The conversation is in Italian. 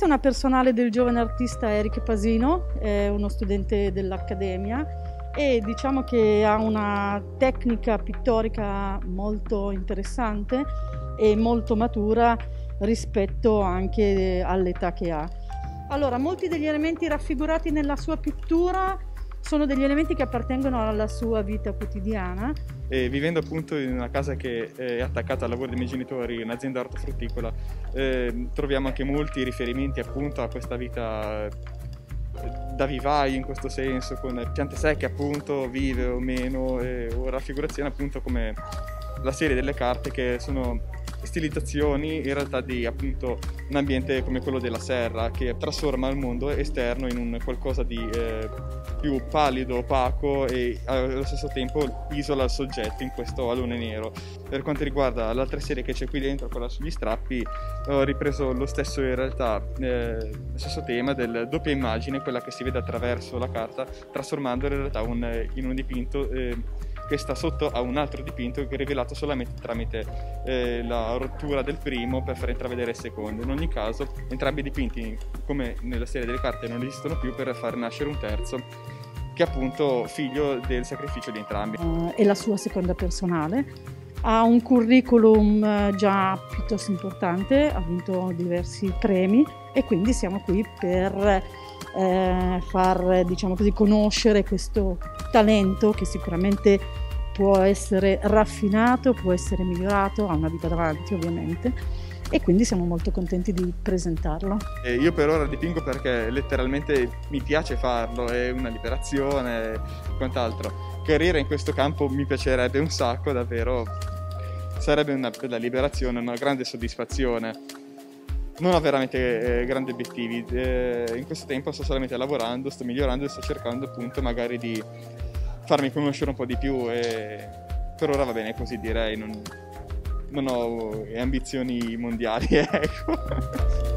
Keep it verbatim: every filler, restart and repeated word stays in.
Questa è una personale del giovane artista Eric Pasino, è uno studente dell'Accademia e diciamo che ha una tecnica pittorica molto interessante e molto matura rispetto anche all'età che ha. Allora, molti degli elementi raffigurati nella sua pittura sono degli elementi che appartengono alla sua vita quotidiana. E vivendo appunto in una casa che è attaccata al lavoro dei miei genitori, un'azienda ortofrutticola, eh, troviamo anche molti riferimenti appunto a questa vita da vivaio in questo senso, con piante secche appunto, vive o meno, eh, o raffigurazioni appunto come la serie delle carte che sono stilizzazioni in realtà di appunto un ambiente come quello della serra che trasforma il mondo esterno in un qualcosa di eh, più pallido, opaco e allo stesso tempo isola il soggetto in questo alone nero. Per quanto riguarda l'altra serie che c'è qui dentro, quella sugli strappi, ho ripreso lo stesso in realtà eh, lo stesso tema del doppia immagine, quella che si vede attraverso la carta, trasformandola in realtà un, in un dipinto eh, che sta sotto a un altro dipinto che è rivelato solamente tramite eh, la rottura del primo per far intravedere il secondo. In ogni caso entrambi i dipinti, come nella serie delle carte, non esistono più per far nascere un terzo che è appunto figlio del sacrificio di entrambi. Uh, è la sua seconda personale, ha un curriculum già piuttosto importante, ha vinto diversi premi e quindi siamo qui per eh, far, diciamo così, conoscere questo talento che sicuramente può essere raffinato, può essere migliorato, ha una vita davanti ovviamente e quindi siamo molto contenti di presentarlo. E io per ora dipingo perché letteralmente mi piace farlo, è una liberazione e quant'altro. Carriera in questo campo mi piacerebbe un sacco, davvero, sarebbe una bella liberazione, una grande soddisfazione. Non ho veramente eh, grandi obiettivi, eh, in questo tempo sto solamente lavorando, sto migliorando e sto cercando appunto magari di farmi conoscere un po' di più e per ora va bene così, direi, non, non ho ambizioni mondiali, ecco.